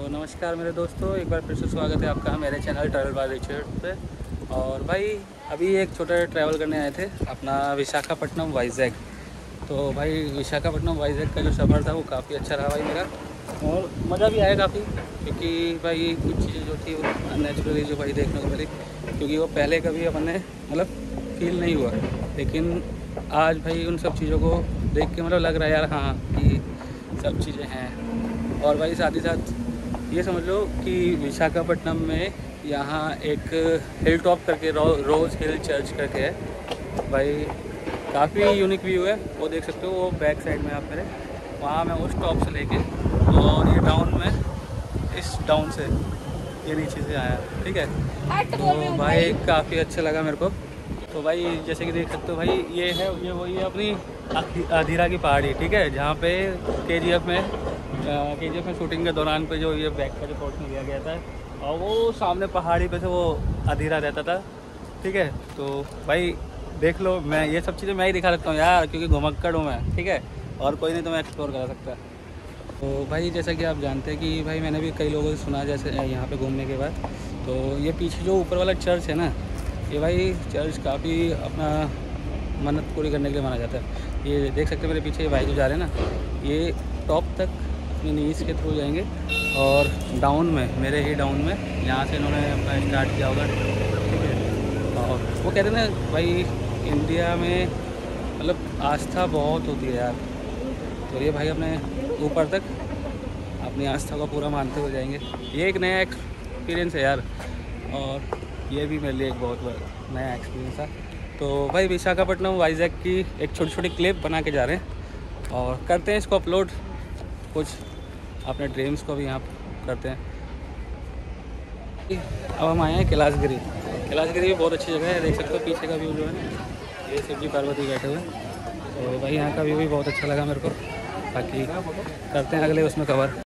तो नमस्कार मेरे दोस्तों, एक बार फिर से स्वागत है आपका मेरे चैनल ट्रैवल बाय रिचर्ड पे। और भाई अभी एक छोटा ट्रैवल करने आए थे अपना विशाखापट्टनम वाइजैक। तो भाई विशाखापट्टनम वाइजैक का जो सफ़र था वो काफ़ी अच्छा रहा भाई मेरा, और मज़ा भी आया काफ़ी, क्योंकि भाई कुछ चीज़ें जो थी वो नेचुरली जो भाई देखने को मिली, क्योंकि वो पहले कभी अपन ने मतलब फील नहीं हुआ। लेकिन आज भाई उन सब चीज़ों को देख के मतलब लग रहा है यार हाँ कि सब चीज़ें हैं। और भाई साथ ही साथ ये समझ लो कि विशाखापट्टनम में यहाँ एक हिल टॉप करके रोज़ हिल चर्च करके है भाई, काफ़ी यूनिक व्यू है, वो देख सकते हो। वो बैक साइड में आप मेरे वहाँ मैं उस टॉप से लेके और ये डाउन में इस डाउन से ये नीचे से आया, ठीक है। तो भाई काफ़ी अच्छा लगा मेरे को। तो भाई जैसे कि देख सकते हो भाई ये वही है अपनी अधीरा की पहाड़ी, ठीक है, जहाँ पे केजीएफ में शूटिंग के दौरान पे जो ये बैक का जो पोर्शन लिया गया था, और वो सामने पहाड़ी पे से वो अधीरा रहता था, ठीक है। तो भाई देख लो, मैं ये सब चीज़ें मैं ही दिखा सकता हूँ यार, क्योंकि घुमक्कड़ हूँ मैं, ठीक है, और कोई नहीं तो मैं एक्सप्लोर करा सकता। तो भाई जैसा कि आप जानते हैं कि भाई मैंने भी कई लोगों से सुना जैसे यहाँ पे घूमने के बाद, तो ये पीछे जो ऊपर वाला चर्च है ना, ये भाई चर्च काफ़ी अपना मन्नत पूरी करने के लिए माना जाता है। ये देख सकते हैं मेरे पीछे भाई जो जा रहे हैं ना, ये टॉप तक अपनी नीज के थ्रू जाएंगे, और डाउन में मेरे ही डाउन में यहाँ से इन्होंने अपना स्टार्ट किया होगा, ठीक है। और वो कहते हैं ना भाई इंडिया में मतलब आस्था बहुत होती है यार, तो ये भाई अपने ऊपर तक अपनी आस्था को पूरा मानते हुए जाएंगे। ये एक नया एक्सपीरियंस है यार, और ये भी मेरे लिए एक बहुत नया एक्सपीरियंस था। तो भाई विशाखापट्टनम वाइजैक की एक छोटी छोटी क्लिप बना के जा रहे हैं, और करते हैं इसको अपलोड, कुछ अपने ड्रीम्स को भी यहाँ करते हैं। अब हम आए हैं कैलाशगिरी भी बहुत अच्छी जगह है, देख सकते हो पीछे का व्यू जो है ना, ये शिव जी पार्वती बैठे हुए। तो भाई यहाँ का व्यू भी बहुत अच्छा लगा मेरे को। बाकी करते हैं अगले उसमें कवर।